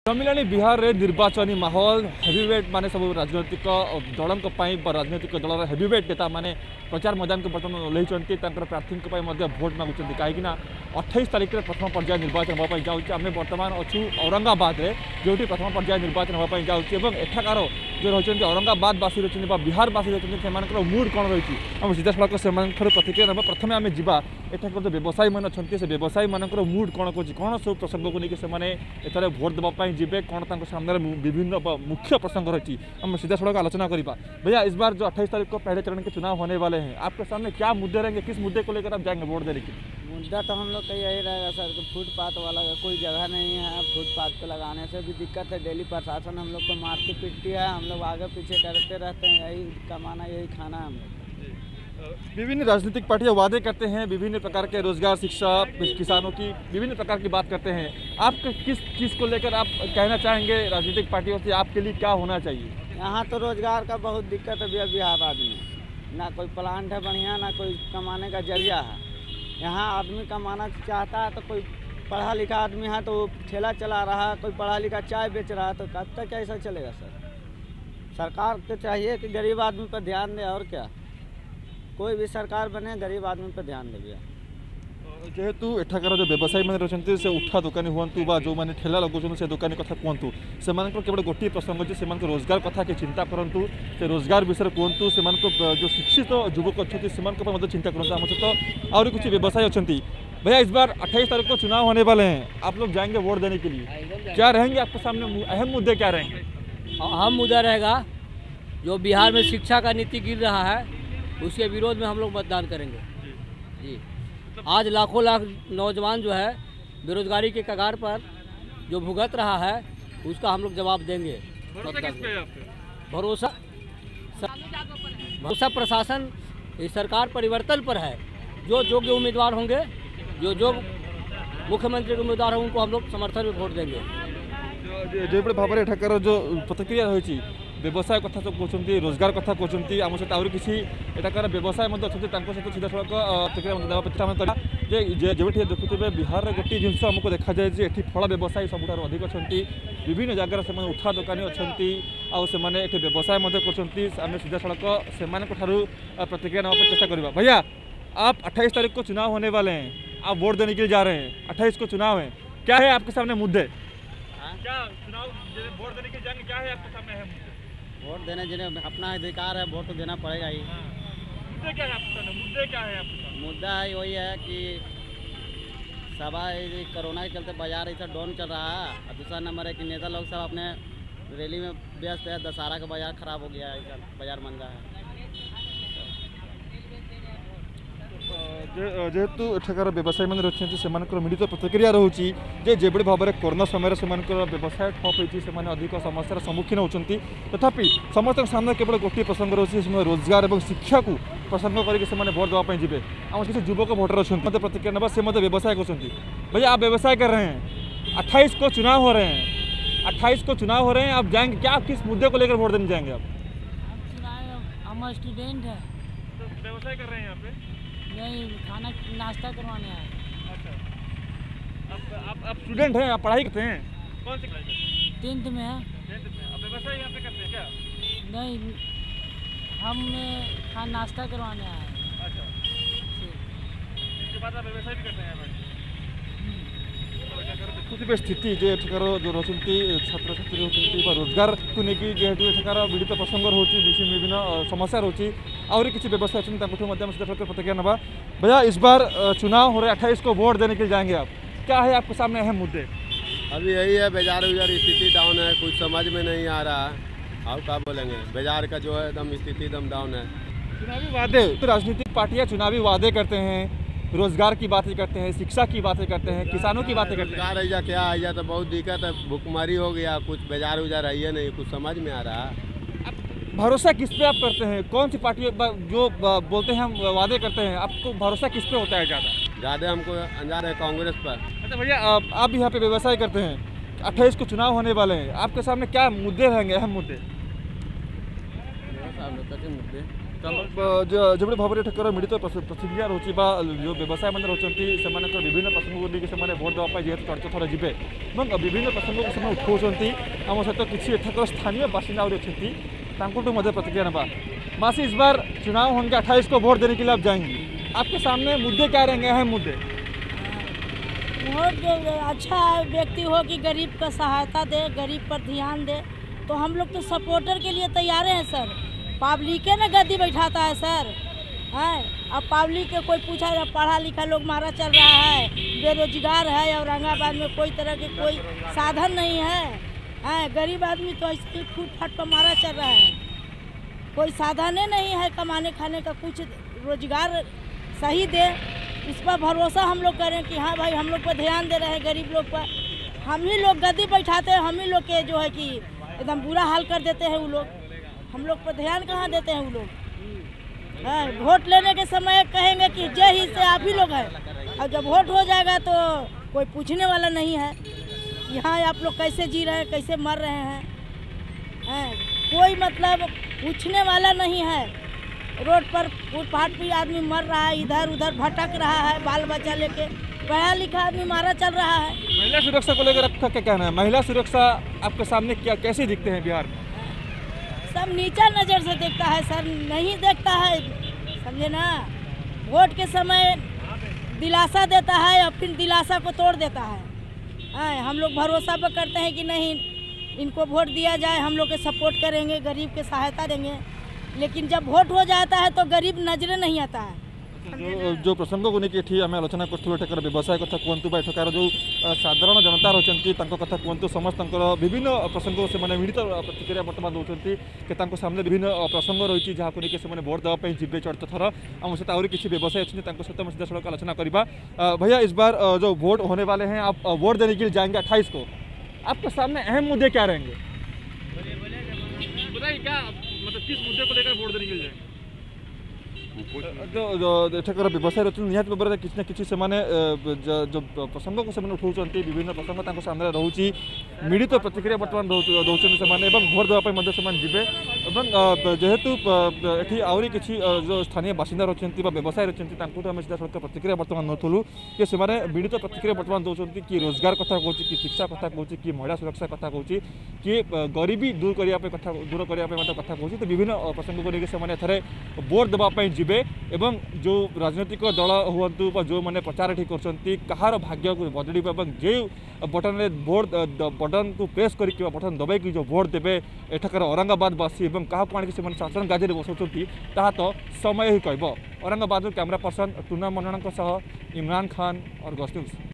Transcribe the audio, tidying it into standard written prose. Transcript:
जमिलानी बिहार रे निर्वाचनी माहौल हेवीवेट माने सब राजनैतिक दल राजनैतिक दल हेवीवेट नेता माने प्रचार मैदान को बर्तमान ओह्लैंती प्रार्थी भोट मागुंट कहीं 28 तारीख में प्रथम पर्याय निर्वाचन होगा जाऊँगी आम बर्तमान अच्छू औरंगाबाद रे जो प्रथम पर्याय निर्वाचन होगा जाऊँगी एठाकार जो रही औरंगाबादवासी रही बिहारवासी रही से मूड कौन रही आम सीधा सड़क से प्रतिक्रिया ना प्रथम आम जा एठाक जो व्यवसायी मैंने अच्छा से व्यवसायी मान मूड कौन कौन सब प्रसंग को लेकिन भोट देवाई जीवे कौन सामने विभिन्न मुख्य प्रसंग रही हम सीधा सड़क आलोचना करवा। भैया इस बार जो 28 तारीख को पहले चरण के चुनाव होने वाले हैं आपके सामने क्या मुद्दे रहेंगे, किस मुद्दे को लेकर आप जाएंगे वोट देने के लिए? मुद्दा तो हम लोग का यही रहेगा सर कि फुटपाथ वाला कोई जगह नहीं है, फुटपाथ पे लगाने से भी दिक्कत है। डेली प्रशासन हम लोग को मारती पीटती है, हम लोग आगे पीछे करते रहते हैं, यही कमाना यही खाना है हम लोग। विभिन्न राजनीतिक पार्टियां वादे करते हैं, विभिन्न प्रकार के रोजगार, शिक्षा, किसानों की विभिन्न प्रकार की बात करते हैं। आप किस चीज़ को लेकर आप कहना चाहेंगे राजनीतिक पार्टियों से, आपके लिए क्या होना चाहिए? यहाँ तो रोजगार का बहुत दिक्कत है बिहार राज्य में, ना कोई प्लांट है बढ़िया, ना कोई कमाने का जरिया है। यहाँ आदमी कमाना चाहता है तो कोई पढ़ा लिखा आदमी है तो वो ठेला चला रहा है, कोई पढ़ा लिखा चाय बेच रहा है, तो कब तक ऐसा चलेगा सर? सरकार को चाहिए कि गरीब आदमी पर ध्यान दे, और क्या कोई भी सरकार बने गरीब आदमी पर ध्यान दे। जेहेतु एठाकार जो व्यवसायी मैंने रही से उठा दुकानी हूँ जो मैंने ठेला लगुन से दुकानी कथा कहतु से केवल गोटे प्रसंग अच्छे से रोजगार कथा के चिंता करूँ, से रोजगार विषय कहतु, से जो शिक्षित युवक अच्छा से चिंता करूँ। आम सहित और कुछ व्यवसायी अच्छा। भैया इस बार 28 तारीख को चुनाव होने वाले हैं, आप लोग जाएंगे वोट देने के लिए, क्या रहेंगे आपके सामने अहम मुद्दे, क्या रहेंगे? अहम मुद्दा रहेगा जो बिहार में शिक्षा का नीति गिर रहा है, उसके विरोध में हम लोग मतदान करेंगे जी। आज लाखों लाख नौजवान जो है बेरोजगारी के कगार पर जो भुगत रहा है उसका हम लोग जवाब देंगे। भरोसा प्रशासन इस सरकार परिवर्तन पर है। जो योग्य उम्मीदवार होंगे, जो मुख्यमंत्री के उम्मीदवार होंगे उनको हम लोग समर्थन में वोट देंगे। जो भाव में एठाकार जो प्रतिक्रिया रही व्यवसाय कथा सब कहते, रोजगार कथा कहते, आम सहित आहुरी किसी एठाकार व्यवसाय सहित सीधा सड़क प्रतिक्रिया जो देखुए बिहार में गोटे जिन आमको देखा जाए ये फल व्यवसायी सब अधिक अच्छा, विभिन्न जगार से उठा दुकानी अच्छा से व्यवसाय कर सीधा सड़क से प्रतिक्रिया ना चेष्टा करवा। भैया आप 28 तारीख को चुनाव होने वाले हैं, आप वोट देने के लिए जा रहे हैं, 28 को चुनाव है, क्या है आपके सामने मुद्दे? क्या चुनाव वोट देने के लिए जाएंगे, क्या है आपके सामने है मुद्दे? वोट देने जिन्हें अपना अधिकार है, वोट तो देना पड़ेगा ही। मुद्दे क्या है आपके सामने? मुद्दे क्या है आपके सामने? मुद्दा है वही है कि सभा कोरोना के चलते बाजार ऐसा डाउन चल रहा है, और दूसरा नंबर है कि नेता लोग सब अपने रैली में व्यस्त है, दशहरा का बाजार खराब हो गया है, बाजार मंदा है। जेहेतु एठाकार व्यवसायी मैंने रही से मिलित प्रतिक्रिया रोचे जो भाव में कोरोना समय से व्यवसाय ठप होती अधिक समस्यार सम्मुखीन होती, तथापि समस्त सामने केवल गोटे प्रसंग रही रोजगार और शिक्षा को प्रसंग करके भोट देवाई जी। आम किसी युवक भोटर अच्छा मतलब प्रतिक्रिया ना से व्यवसाय कर। भैया आप व्यवसाय कर रहे हैं, 28 को चुनाव हो रहे हैं, 28 को चुनाव हो रहे हैं, आप जाएंगे क्या, किस मुद्दे को लेकर वोट देने जाएंगे आप? हम स्टूडेंट है, तो व्यवसाय कर रहे हैं यहाँ पे? नहीं, खाना नाश्ता करवाने आए। अच्छा, आप स्टूडेंट हैं, आप पढ़ाई करते हैं, कौन सी क्लास? 10th में है। 10th में। आप व्यवसाय यहाँ पे करते हैं क्या? नहीं, हम खाना नाश्ता करवाने आए। अच्छा, इसके बाद आप व्यवसाय भी करते हैं यहाँ पे? देखुवे स्थिति जे एठाकार जो रही छात्र छात्री होती रोजगार को लेकिन जेहेतु एठाकार पीड़ित प्रसंग रोचे विभिन्न समस्या रोचे आहुरी किसी व्यवसाय अच्छे प्रतिक्रिया ना। भैया इस बार चुनाव हो रहे 28 को वोट देने के लिए जाएंगे आप, क्या है आपके सामने अहम मुद्दे? अभी यही है, बाजार स्थिति डाउन है, कुछ समझ में नहीं आ रहा है, और क्या बोलेंगे, बाजार का जो है एकदम स्थिति एकदम डाउन है। चुनावी वादे तो राजनीतिक पार्टियां चुनावी वादे करते हैं, रोजगार की बातें करते हैं, शिक्षा की बातें करते हैं, किसानों की बातें करते हैं। रोजगार है क्या है तो बहुत दिक्कत है, भुखमरी हो गया, कुछ बाजार उजार है नहीं, कुछ समझ में आ रहा है। भरोसा किस पे आप करते हैं? कौन सी पार्टी जो बोलते हैं हम वादे करते हैं, आपको भरोसा किस पे होता है ज़्यादा? हमको अंजार है कांग्रेस पर। अच्छा भैया आप भी यहाँ पे व्यवसाय करते हैं, 28 को चुनाव होने वाले हैं, आपके सामने क्या मुद्दे रहेंगे, अहम मुद्दे? मुद्दे जो भाव में एठाकर मिलित प्रतिक्रिया रोचे जो व्यवसाय मैंने रोचती से विभिन्न प्रसंग को लेकिन से भोट देवाई जेहतु चर्चा थर जी विभिन्न प्रसंग को से उठाऊँच आम सहित किसी एठाकर स्थानीय बासिंदा अच्छा प्रतिक्रिया ना मासी इस बार चुनाव होंगे 28 को वोट देने के लिए आप जाएंगी आपके सामने मुद्दे क्या रहेंगे अहम मुद्दे वोट जो अच्छा व्यक्ति हो कि गरीब का सहायता दे गरीब पर ध्यान दे तो हम लोग तो सपोर्टर के लिए तैयार हैं सर पब्लिक ने गद्दी बैठाता है सर हैं अब पब्लिक के कोई पूछा पढ़ा लिखा लोग मारा चल रहा है बेरोजगार है औरंगाबाद में कोई तरह के कोई साधन नहीं है हैं गरीब आदमी तो ऐसे ही फूट फाट पर मारा चल रहा है कोई साधन नहीं है कमाने खाने का कुछ रोजगार सही दे इस पर भरोसा हम लोग करें कि हाँ भाई हम लोग पर ध्यान दे रहे हैं गरीब लोग पर हम ही लोग गद्दी बैठाते हैं हम ही लोग के जो है कि एकदम बुरा हाल कर देते हैं वो लोग हम लोग पर ध्यान कहाँ देते हैं वो लोग हाँ वोट लेने के समय कहेंगे कि जय ही से आप ही लोग हैं और जब वोट हो जाएगा तो कोई पूछने वाला नहीं है यहाँ आप लोग कैसे जी रहे हैं कैसे मर रहे हैं कोई मतलब पूछने वाला नहीं है रोड पर फुटपाथ पे आदमी मर रहा है इधर उधर भटक रहा है बाल बच्चा लेके पढ़ा लिखा आदमी मारा चल रहा है महिला सुरक्षा को लेकर आपका क्या कहना है महिला सुरक्षा आपके सामने क्या कैसे दिखते हैं बिहार में सब नीचा नज़र से देखता है सर नहीं देखता है समझे ना वोट के समय दिलासा देता है और फिर दिलासा को तोड़ देता है हम लोग भरोसा पर करते हैं कि नहीं इनको वोट दिया जाए हम लोग के सपोर्ट करेंगे गरीब के सहायता देंगे लेकिन जब वोट हो जाता है तो गरीब नजरे नहीं आता है जो प्रसंग को लेकिन आम आलोचना कर व्यवसाय कथा कहतु एठार जो साधारण जनता रही कथा कहतु समस्त विभिन्न प्रसंग से मिलित प्रतिक्रिया बर्तमान दौरान सामने विभिन्न प्रसंग रही जहाँ को लेकिन भोट देवाई जी चढ़ते थर आम सहित आहरी किसी व्यवसायी अच्छे सहित सीधा सड़क आलोचना करवा भैया इस बार जो वोट होने वाले हैं आप वोट देने के लिए जाएंगे 28 को आपके सामने अहम मुद्दे क्या रहेंगे बताइए क्या मतलब किस मुद्दे को लेकर वोट देने के लिए जाएंगे जो एठाकर व्यवसाय रही निहत भाव में किसी ना किसी जो प्रसंग को उठाऊँ विभिन्न प्रसंग सामने रोचे मिलित प्रतिक्रिया बर्तमान दौरान भोट देवाई जी जेहेतु ये आहरी किसी जो स्थानीय बासिंदा रही व्यवसाय रही आम सीधा सड़क प्रतिक्रिया बर्तमान नौलु कि से मिलित प्रतिक्रिया बर्तमान दौरान कि रोजगार कथा कहूँ कि शिक्षा कथा कहूँ कि महिला सुरक्षा कथा कहूँ कि गरीबी दूर करने कथा कहूँ तो विभिन्न प्रसंग को लेकिन से भोट देवाई जी एवं जो राजनैतिक दल हूँ जो मैंने प्रचार ये कर भाग्य को बदल जो बटन भोट बटन को प्रेस कर बटन दबाई जो भोट देवे एठाकर औरंगाबादवासी क्या आने शासन गाजी बसौं तो समय ही कह औरंगाबाद कैमरा पर्सन टूना मनना इमरान खान और गस्ट न्यूज।